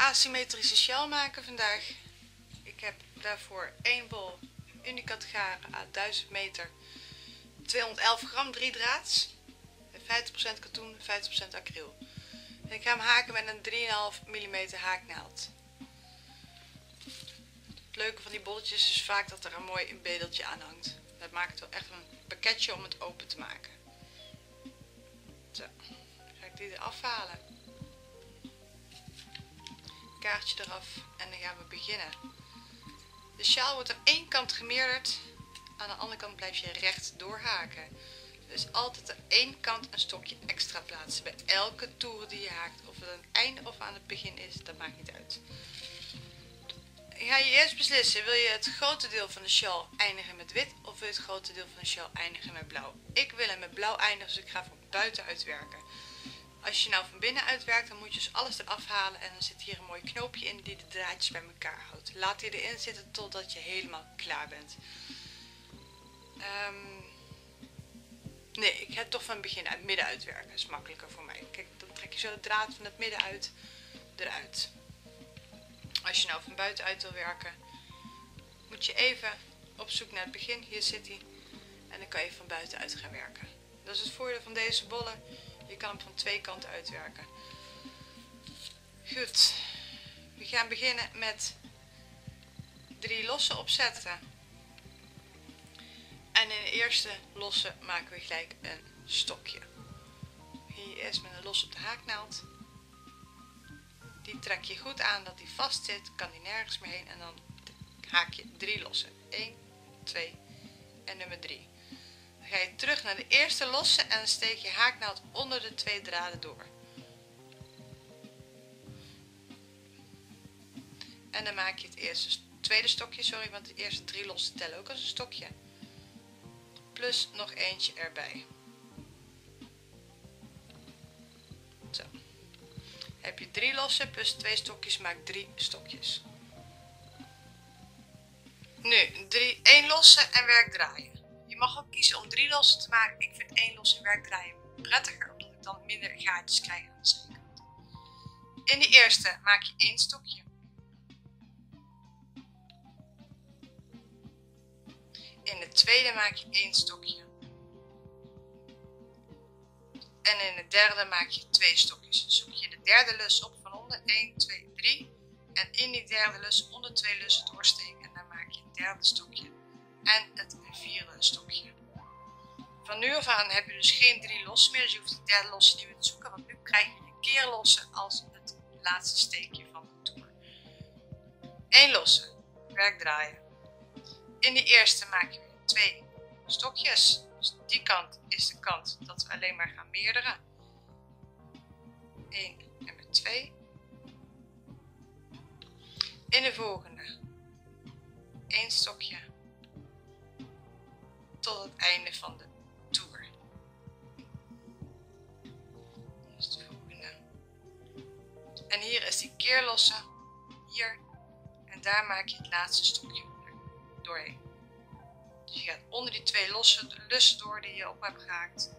asymmetrische sjaal maken vandaag. Ik heb daarvoor 1 bol Unicat garen à 1000 meter, 211 gram 3 draads, 50% katoen, 50% acryl. En ik ga hem haken met een 3,5 mm haaknaald. Het leuke van die bolletjes is vaak dat er een mooi bedeltje aan hangt. Dat maakt het wel echt een pakketje om het open te maken. Zo, ga ik die eraf halen. Kaartje eraf en dan gaan we beginnen. De sjaal wordt aan één kant gemeerderd, aan de andere kant blijf je recht doorhaken. Dus altijd aan één kant een stokje extra plaatsen bij elke toer die je haakt. Of het aan het einde of aan het begin is, dat maakt niet uit. Ga je eerst beslissen, wil je het grote deel van de sjaal eindigen met wit of wil je het grote deel van de sjaal eindigen met blauw? Ik wil hem met blauw eindigen, dus ik ga van buiten uitwerken. Als je nou van binnen uitwerkt, dan moet je dus alles eraf halen en dan zit hier een mooi knoopje in die de draadjes bij elkaar houdt. Laat die erin zitten totdat je helemaal klaar bent. Nee, ik ga het toch van het begin uit het midden uitwerken. Dat is makkelijker voor mij. Kijk, dan trek je zo de draad van het midden eruit. Als je nou van buiten uit wil werken, moet je even op zoek naar het begin. Hier zit hij. En dan kan je van buiten uit gaan werken. Dat is het voordeel van deze bollen. Je kan hem van twee kanten uitwerken. Goed. We gaan beginnen met 3 losse opzetten. En in de eerste losse maken we gelijk een stokje. Hier eerst met een los op de haaknaald. Die trek je goed aan dat die vast zit, kan die nergens meer heen en dan haak je 3 losse. 1, 2 en nummer 3. Dan ga je terug naar de eerste losse en dan steek je haaknaald onder de 2 draden door. En dan maak je het tweede stokje, want de eerste 3 lossen tellen ook als een stokje. Plus nog eentje erbij. Zo. Heb je 3 lossen plus 2 stokjes, maakt 3 stokjes. Nu 1 losse en werk draaien. Je mag ook kiezen om 3 lossen te maken. Ik vind 1 los en werk draaien prettiger, omdat ik dan minder gaatjes krijg aan de zijkant. In de eerste maak je 1 stokje. In de tweede maak je 1 stokje. En in de derde maak je 2 stokjes. Zoek je de derde lus op van onder. 1, 2, 3. En in die derde lus onder 2 lussen doorsteken. En dan maak je het derde stokje. En het vierde stokje. Van nu af aan heb je dus geen 3 lossen meer. Dus je hoeft de derde losse niet meer te zoeken. Want nu krijg je de keerlossen als het laatste steekje van de toer. 1 losse. Werk draaien. In de eerste maak je weer 2 stokjes. Dus die kant is de kant dat we alleen maar gaan meerderen. 1 en met 2. In de volgende 1 stokje tot het einde van de toer. Dus de volgende. En hier is die keerlosse. Hier. En daar maak je het laatste stokje doorheen. Dus je gaat onder die 2 lussen door die je op hebt gehaakt.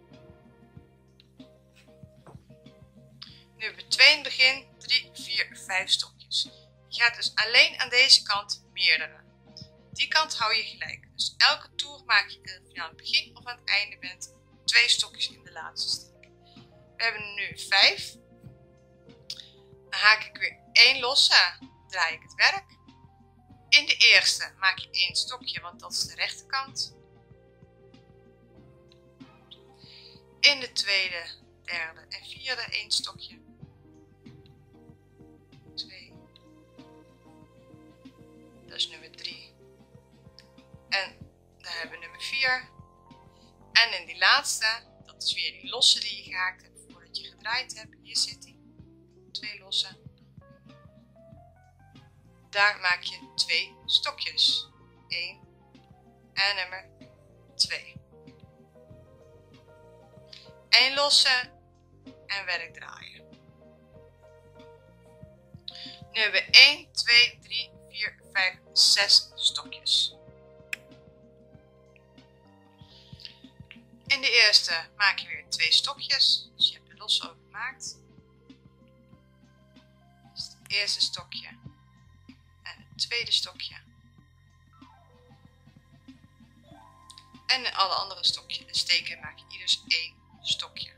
Nu hebben we 2 in het begin, 3, 4, 5 stokjes. Je gaat dus alleen aan deze kant meerdere. Die kant hou je gelijk. Dus elke toer maak je, of je aan het begin of aan het einde bent, 2 stokjes in de laatste steek. We hebben er nu 5. Dan haak ik weer 1 losse, draai ik het werk. In de eerste maak je 1 stokje, want dat is de rechterkant. In de tweede, derde en vierde 1 stokje. 2. Dat is nummer 3. En dan hebben we nummer 4. En in die laatste, dat is weer die losse die je gehaakt hebt voordat je gedraaid hebt. Hier zit die. 2 losse. Daar maak je 2 stokjes. 1 en nummer 2. 1 losse en werk draaien. Nu hebben we 1, 2, 3, 4, 5, 6 stokjes. In de eerste maak je weer 2 stokjes. Dus je hebt de losse ook gemaakt. Dus eerste stokje en het tweede stokje. En in alle andere stokjes steken maak je ieders 1 stokje.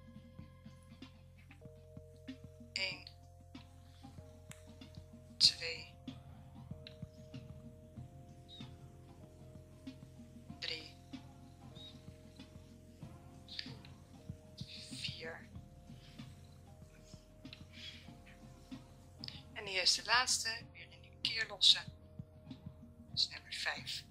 1, 2, 3, 4. En hier is de laatste, weer in die keerlosse. Dat is nummer 5.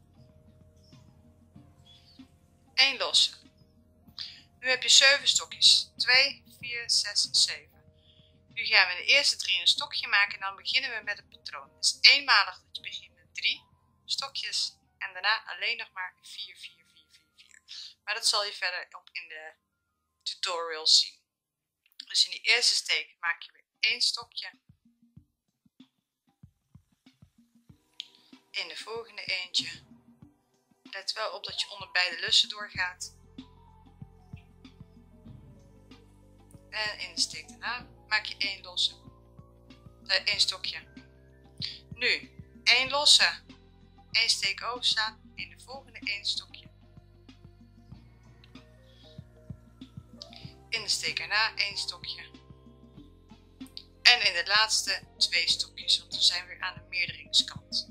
1 losse. Nu heb je 7 stokjes. 2, 4, 6, 7. Nu gaan we de eerste 3 een stokje maken en dan beginnen we met het patroon. Dus eenmalig dat je begint met 3 stokjes en daarna alleen nog maar 4, 4, 4, 4, 4. Maar dat zal je verder op in de tutorials zien. Dus in die eerste steek maak je weer 1 stokje. In de volgende eentje. Let wel op dat je onder beide lussen doorgaat. En in de steek daarna maak je 1 losse. 1 stokje. Nu 1 losse. 1 steek overslaan. In de volgende 1 stokje. In de steek erna 1 stokje. En in de laatste 2 stokjes. Want we zijn weer aan de meerderingskant.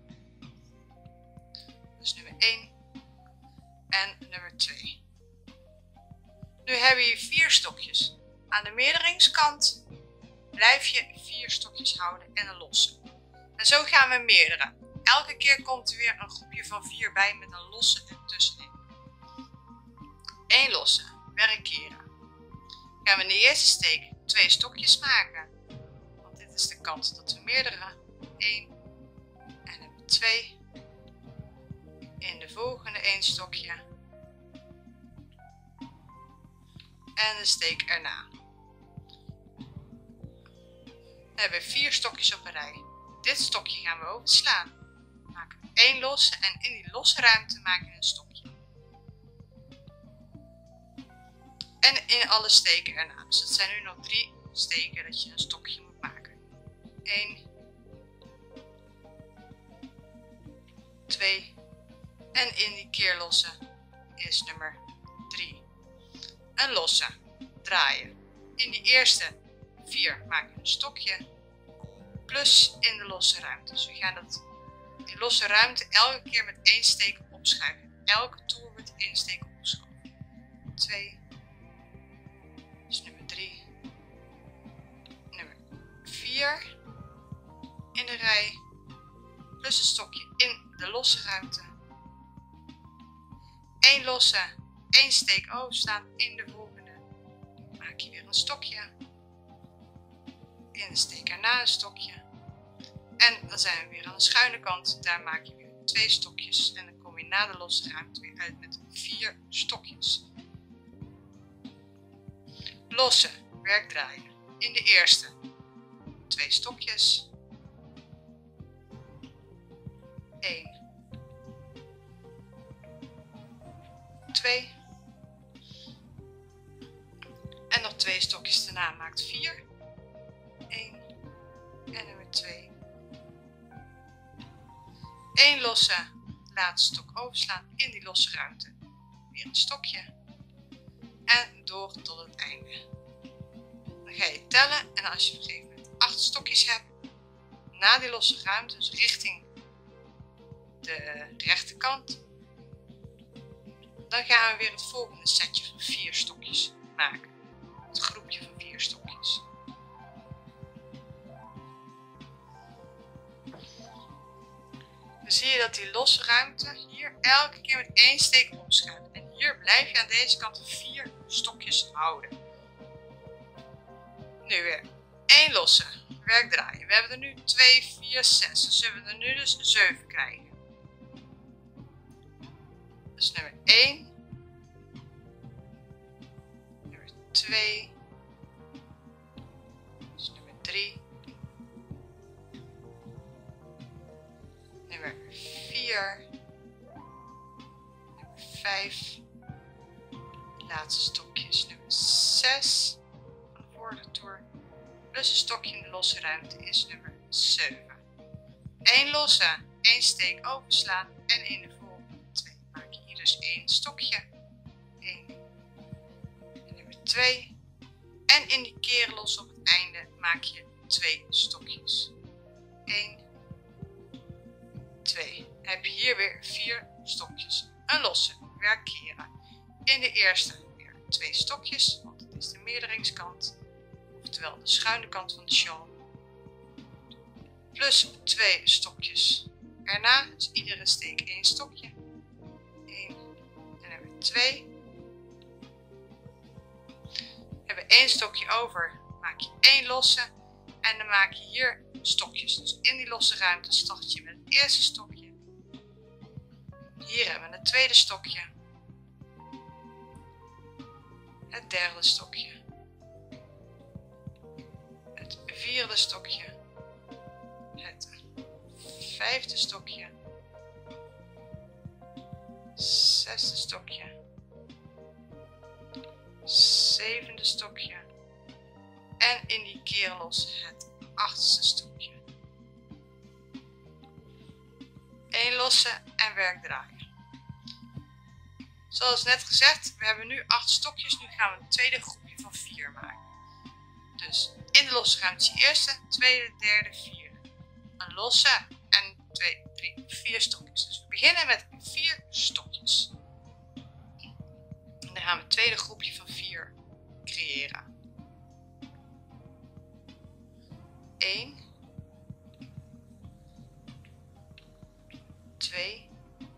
Dus nummer 1 en nummer 2. Nu hebben we hier 4 stokjes. Aan de meerderingskant blijf je 4 stokjes houden en een losse. En zo gaan we meerderen. Elke keer komt er weer een groepje van 4 bij met een losse ertussenin. 1 losse, werk keren. Gaan we in de eerste steek 2 stokjes maken. Want dit is de kans dat we meerderen. 1 en nummer 2. In de volgende 1 stokje. En de steek erna. We hebben 4 stokjes op een rij. Dit stokje gaan we overslaan. We maken 1 losse en in die losse ruimte maken we een stokje. En in alle steken erna. Dus dat zijn nu nog 3 steken dat je een stokje moet maken. 1, 2 en in die keerlosse is nummer 3. Een losse, draaien. In die eerste 4 maak je een stokje, plus in de losse ruimte. Dus we gaan die losse ruimte elke keer met 1 steek opschuiven. Elke toer wordt 1 steek opgeschoven. 2, dus nummer 3, nummer 4 in de rij, plus een stokje in de losse ruimte. 1 losse, 1 steek overslaan in de volgende. Maak je weer een stokje. In de steek erna een stokje. En dan zijn we weer aan de schuine kant. Daar maak je weer 2 stokjes. En dan kom je na de losse ruimte weer uit met 4 stokjes. Losse, werk draaien. In de eerste 2 stokjes. 1. 2 en nog 2 stokjes daarna maakt 4. 1 en nummer 2. 1 losse, laatste stok overslaan in die losse ruimte. Weer een stokje en door tot het einde. Dan ga je tellen en als je op een gegeven moment 8 stokjes hebt, na die losse ruimte, dus richting de rechterkant, dan gaan we weer het volgende setje van 4 stokjes maken. Het groepje van 4 stokjes. Dan zie je dat die losse ruimte hier elke keer met 1 steek opschuift. En hier blijf je aan deze kant 4 stokjes houden. Nu weer 1 losse, werk draaien. We hebben er nu 2, 4, 6. Dus zullen we er nu dus 7 krijgen. Dus nummer 1, nummer 2, dus nummer 3, nummer 4, nummer 5, laatste stokjes nummer 6 van de vorige toer, plus een stokje in de losse ruimte is nummer 7. 1 losse, 1 steek overslaan en in de volgende 2 maak je hier dus 1 stokje. 1 en nummer 2. En in die keerlos op het einde maak je 2 stokjes. 1, 2. Dan heb je hier weer 4 stokjes. Een losse, weer keren. In de eerste weer 2 stokjes, want het is de meerderingskant, oftewel de schuine kant van de sjaal. Plus 2 stokjes erna, dus iedere steek 1 stokje. 1 en hebben we 2. Hebben we 1 stokje over, maak je 1 losse en dan maak je hier stokjes. Dus in die losse ruimte start je met het eerste stokje. Hier hebben we het tweede stokje. Het derde stokje. Het vierde stokje. Het vijfde stokje. Zesde stokje. Zevende stokje. En in die keerlos het achtste stokje. 1 losse en werk draaien. Zoals net gezegd, we hebben nu 8 stokjes. Nu gaan we een tweede groepje van 4 maken. Dus in de losse ruimte je eerste, tweede, derde, vierde. Een losse en 2, 3, 4 stokjes. Dus we beginnen met 4 stokjes. En dan gaan we het tweede groepje van 4 creëren. 1, 2,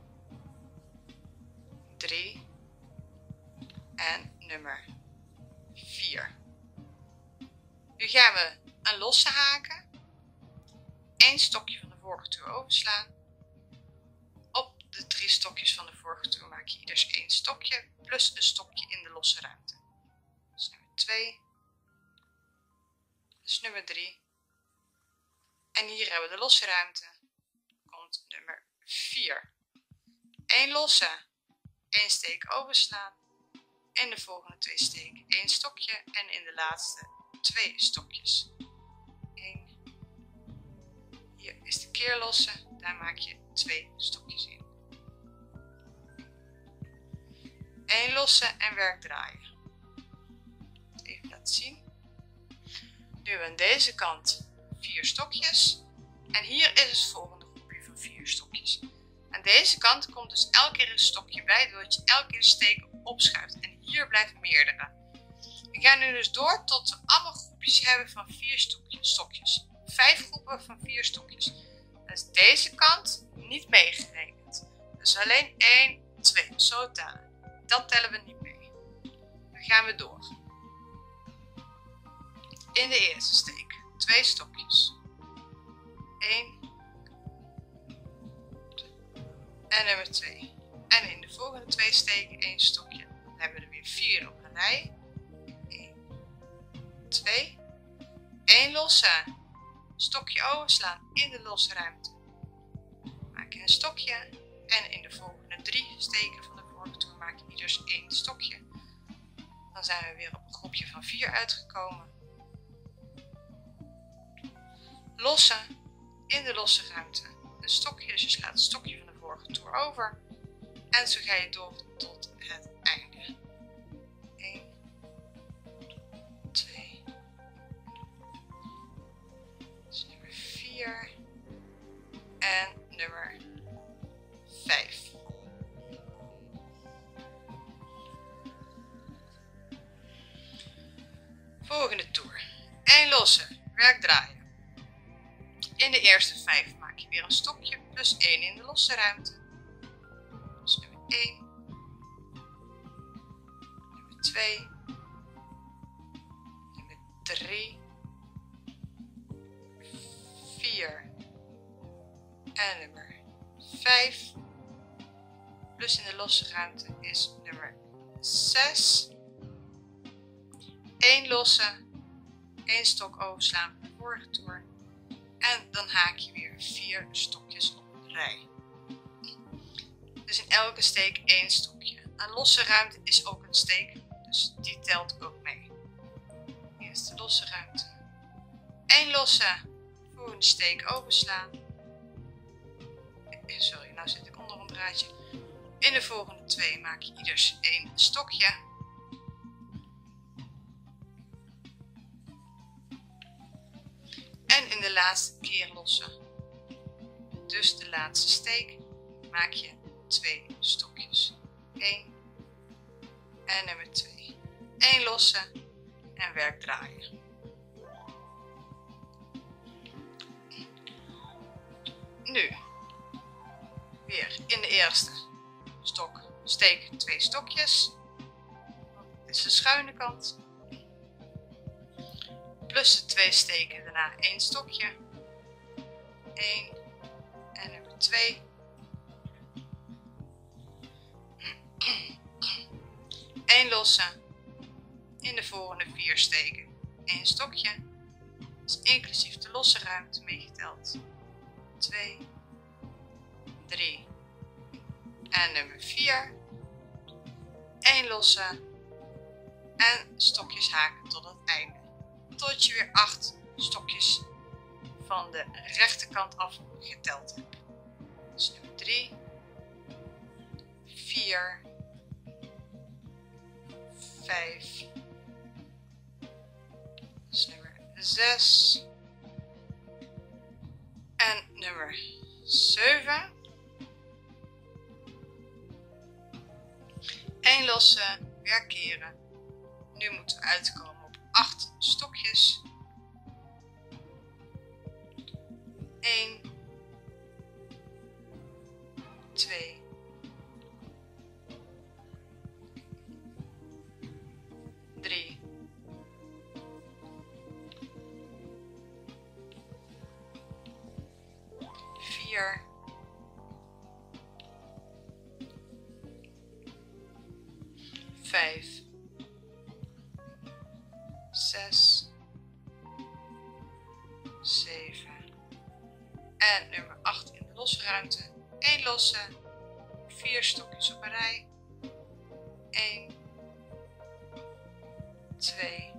3 en nummer 4. Nu gaan we een losse haken, 1 stokje van de vorige toer overslaan. Op de 3 stokjes van de vorige toer maak je ieders 1 stokje plus een stokje in de losse ruimte. Dus nummer 2, dus nummer 3. En hier hebben we de losse ruimte. Komt nummer 4. 1 losse, 1 steek overslaan. In de volgende 2 steken 1 stokje en in de laatste 2 stokjes. 1. Hier is de keerlosse, daar maak je 2 stokjes in. 1 losse en werk draaien. Even laten zien. Nu hebben we aan deze kant 4 stokjes. En hier is het volgende groepje van 4 stokjes. Aan deze kant komt dus elke keer een stokje bij, doordat je elke keer een steek opschuift. En hier blijven meerdere. We gaan nu dus door tot we allemaal groepjes hebben van 4 stokjes. 5 groepen van 4 stokjes. Dus deze kant niet meegerekend. Dus alleen 1, 2. Zo tellen. Dat tellen we niet mee. Dan gaan we door. In de eerste steek 2 stokjes. 1 en nummer 2. En in de volgende 2 steken 1 stokje. Dan hebben we er weer 4 op een rij. 1, 2. 1 losse. Stokje overslaan in de losse ruimte. Maak je een stokje. En in de volgende 3 steken van de vorige toer maak je ieders 1 stokje. Dan zijn we weer op een groepje van 4 uitgekomen. Losse in de losse ruimte. Een stokje, dus je slaat het stokje van de vorige toer over. En zo ga je door tot het einde. 1, 2, dus nummer 4 en nummer 5. Volgende toer. 1 losse, werk draaien. In de eerste 5 maak je weer een stokje plus 1 in de losse ruimte. Dus nummer 1, nummer 2, nummer 3, 4 en nummer 5. Plus in de losse ruimte is nummer 6. 1 losse, 1 stok overslaan van de vorige toer. En dan haak je weer 4 stokjes op een rij. Dus in elke steek 1 stokje. Een losse ruimte is ook een steek, dus die telt ook mee. Eerst de losse ruimte. 1 losse, volgende steek overslaan. Sorry, nou zit ik onder een draadje. In de volgende 2 maak je ieders 1 stokje. En in de laatste keer losse, dus de laatste steek, maak je 2 stokjes. 1 en nummer 2. 1 losse en werk draaien. Nu weer in de eerste stok steek 2 stokjes. Dit is de schuine kant. Plus de 2 steken, daarna 1 stokje. 1 en nummer 2. 1 losse. In de volgende 4 steken 1 stokje. Dus inclusief de losse ruimte meegeteld. 2, 3 en nummer 4. 1 losse. En stokjes haken tot het einde. Tot je weer 8 stokjes van de rechterkant af geteld hebt. Dus nummer 3, 4, 5, dus nummer 6 en nummer 7. 1 losse, weer keren. Nu moeten we uitkomen op 8 stokjes. 1, 2, 3, 4, 5, 6, 7 en nummer 8 in de losse ruimte. 1 losse, 4 stokjes op een rij. 1, 2,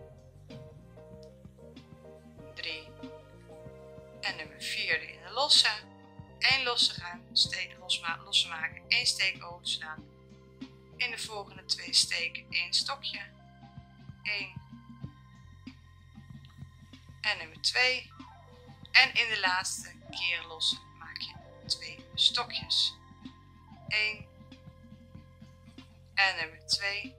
3 en nummer 4 in de losse. 1 losse ruimte, steek losse maken, 1 steek overslaan. In de volgende 2 steken 1 stokje. 1 en nummer 2. En in de laatste keer losse maak je 2 stokjes. 1 en nummer 2.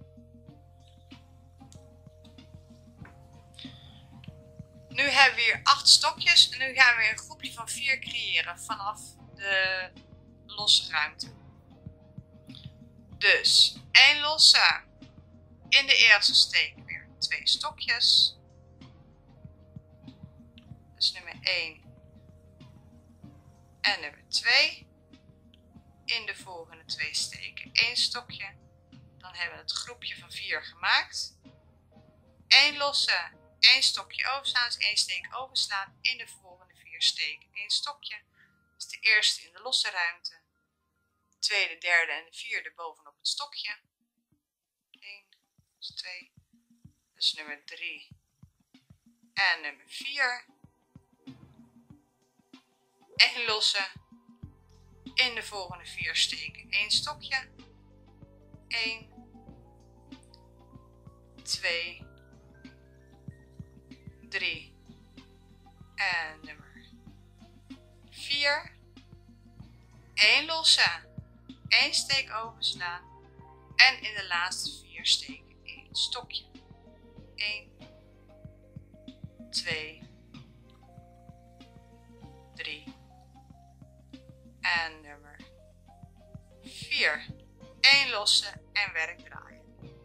Nu hebben we hier 8 stokjes en nu gaan we een groepje van 4 creëren vanaf de losse ruimte. Dus 1 losse, in de eerste steek weer 2 stokjes. Dus nummer 1 en nummer 2. In de volgende 2 steken 1 stokje. Dan hebben we het groepje van 4 gemaakt. 1 losse, 1 stokje overslaan, dus 1 steek overslaan. In de volgende 4 steken 1 stokje. Dat is de eerste in de losse ruimte. De tweede, derde en de vierde bovenop het stokje. 1, dus 2, dus nummer 3 en nummer 4. 1 losse, in de volgende 4 steken 1 stokje. 1, 2, 3 en nummer 4. 1 losse, 1 steek overslaan en in de laatste 4 steken 1 stokje. 1, 2, 3 en nummer 4. 1 losse en werk draaien.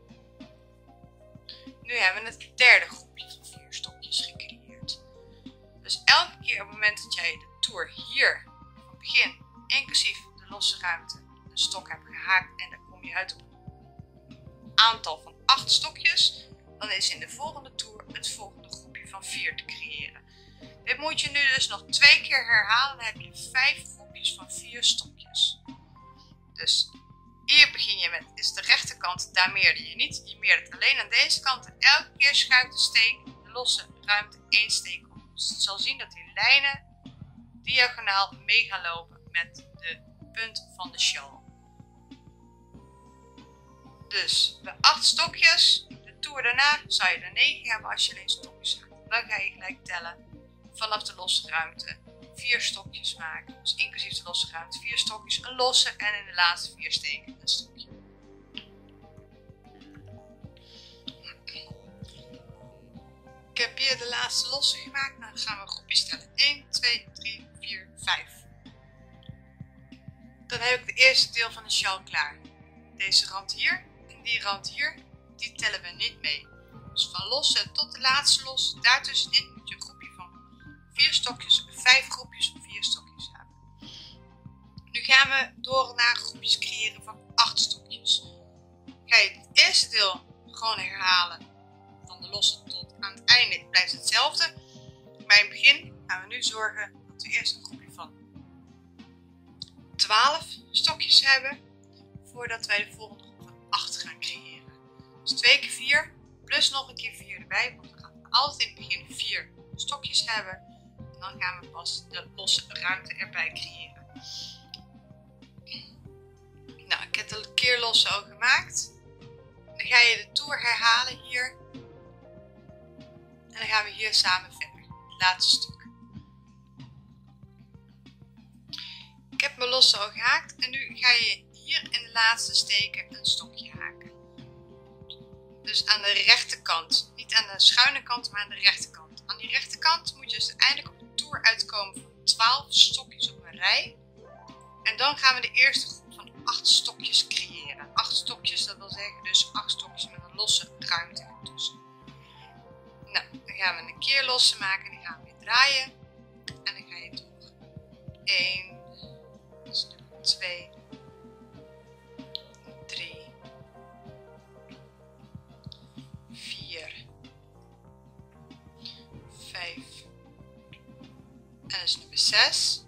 Nu hebben we het derde groepje van 4 stokjes gecreëerd. Dus elke keer op het moment dat jij de toer hier van het begin, inclusief de losse ruimte, een stok hebt gehaakt en dan kom je uit op een aantal van 8 stokjes, dan is in de volgende toer het volgende groepje van 4 te creëren. Dit moet je nu dus nog 2 keer herhalen, dan heb je 5 groepjes van 4 stokjes. Dus hier begin je met, is de rechterkant, daar meerder je niet. Je meerdert alleen aan deze kant en elke keer schuift de steek, de losse ruimte 1 steek op Dus je zal zien dat die lijnen diagonaal mee gaan lopen met de punt van de sjaal. Dus bij 8 stokjes, de toer daarna zou je er 9 hebben als je alleen stokjes gaat. Dan ga je gelijk tellen vanaf de losse ruimte 4 stokjes maken. Dus inclusief de losse ruimte 4 stokjes, een losse en in de laatste 4 steken een stokje. Ik heb hier de laatste losse gemaakt. Nou, dan gaan we groepjes tellen. 1, 2, 3, 4, 5. Dan heb ik het eerste deel van de sjaal klaar. Deze rand hier en die rand hier, die tellen we niet mee. Dus van losse tot de laatste losse, daartussenin moet je een groepje van 4 stokjes, 5 groepjes of 4 stokjes hebben. Nu gaan we door naar groepjes creëren van 8 stokjes. Ga je het eerste deel gewoon herhalen. Van de losse tot aan het einde blijft hetzelfde. Bij het begin gaan we nu zorgen dat we eerst een groepje van 12 stokjes hebben. Voordat wij de volgende groep van 8 gaan creëren. Dus 2 keer 4 plus nog een keer 4 erbij. Want we gaan altijd in het begin 4 stokjes hebben. En dan gaan we pas de losse ruimte erbij creëren. Nou, ik heb de keerlosse al gemaakt. Dan ga je de toer herhalen hier. En dan gaan we hier samen verder. Het laatste stuk. Ik heb mijn losse al gehaakt. En nu ga je hier in de laatste steken een stokje haken. Dus aan de rechterkant. Niet aan de schuine kant, maar aan de rechterkant. Aan die rechterkant moet je dus uiteindelijk op de toer uitkomen van 12 stokjes op een rij. En dan gaan we de eerste groep van 8 stokjes creëren. 8 stokjes, dat wil zeggen dus 8 stokjes met een losse ruimte ertussen. Nou, dan gaan we een keer losse maken. Die gaan we weer draaien. En dan ga je door. 1, 2, 3, 4, 5. En dat is nummer 6.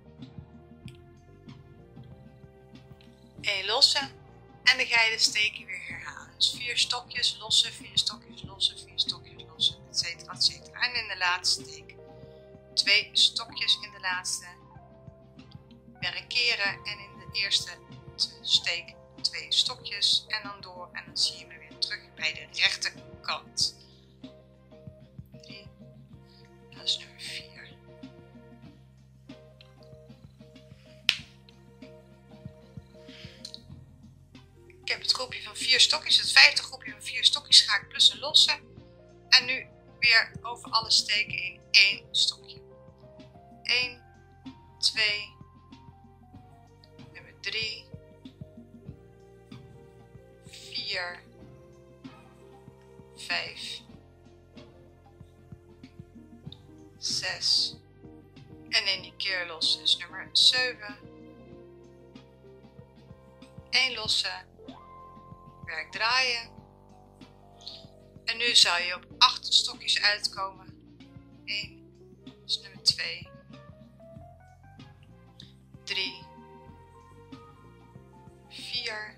1 losse. En dan ga je de steken weer herhalen. Dus 4 stokjes losse, 4 stokjes losse, 4 stokjes losse, etcetera, etcetera. En in de laatste steek 2 stokjes in de laatste. Weer keren en in de eerste steek 2 stokjes en dan door en dan zie je me weer terug bij de rechterkant. 3, dat is nummer 4. Ik heb het groepje van 4 stokjes, het 5e groepje van 4 stokjes ga ik plus een losse. En nu weer over alle steken in 1 stokje. 1, 2, nummer 3, 4, 5, 6 en in die keer losse is nummer 7. 1 losse, werk draaien. En nu zou je op 8 stokjes uitkomen. 1 is nummer 2, 3, 4,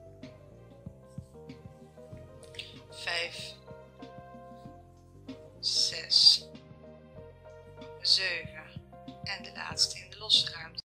5, 6, 7 en de laatste in de losse ruimte.